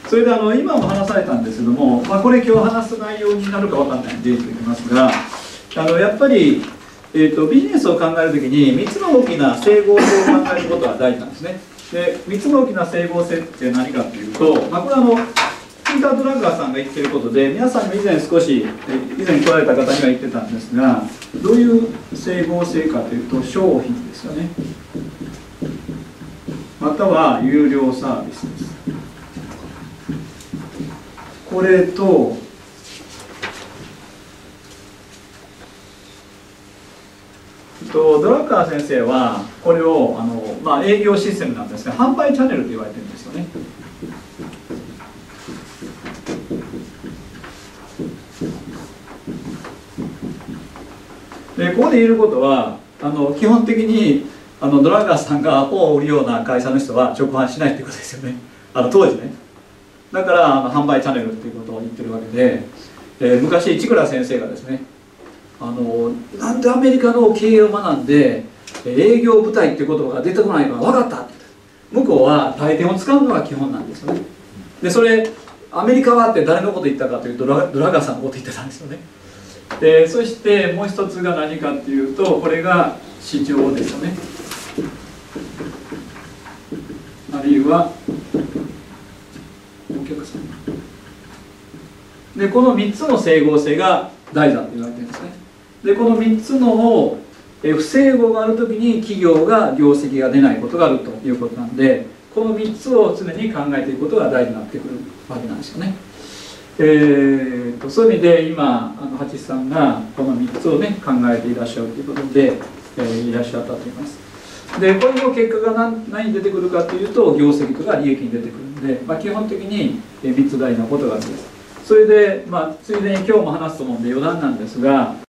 それで今も話されたんですけども、これ今日話す内容になるか分かんないんで言っておきますが、やっぱり、ビジネスを考えるときに3つの大きな整合性を考えることが大事なんですね。で3つの大きな整合性って何かというと、これはピーター・ドラッガーさんが言ってることで、皆さんも以前少し以前来られた方には言ってたんですが、どういう整合性かというと、商品ですよね、または有料サービスです。これとドラッカー先生はこれを営業システムなんですが、販売チャンネルと言われてるんですよね。でここで言えることは、基本的にドラッカーさんが本を売るような会社の人は直販しないっていうことですよね、当時ね。だから販売チャンネルっていうことを言ってるわけで、昔市倉先生がですね、なんでアメリカの経営を学んで営業部隊っていう言葉が出てこないのが分かったって。向こうは大点を使うのが基本なんですよね。でそれアメリカはって誰のこと言ったかというとドラッガーさんのこと言ってたんですよね。でそしてもう一つが何かっていうと、これが市場ですよね、あるいはお客さんで、この3つの整合性が大事だと言われてるんですね。でこの3つのを不整合があるときに企業が業績が出ないことがあるということなんで、この3つを常に考えていくことが大事になってくるわけなんですよね。そういう意味で今八さんがこの3つをね考えていらっしゃるということで、いらっしゃったと思います。でこれの結果が何に出てくるかというと、業績とか利益に出てくるので、基本的に3つ大事なことがあるんです。それでついでに今日も話すと思うんで余談なんですが、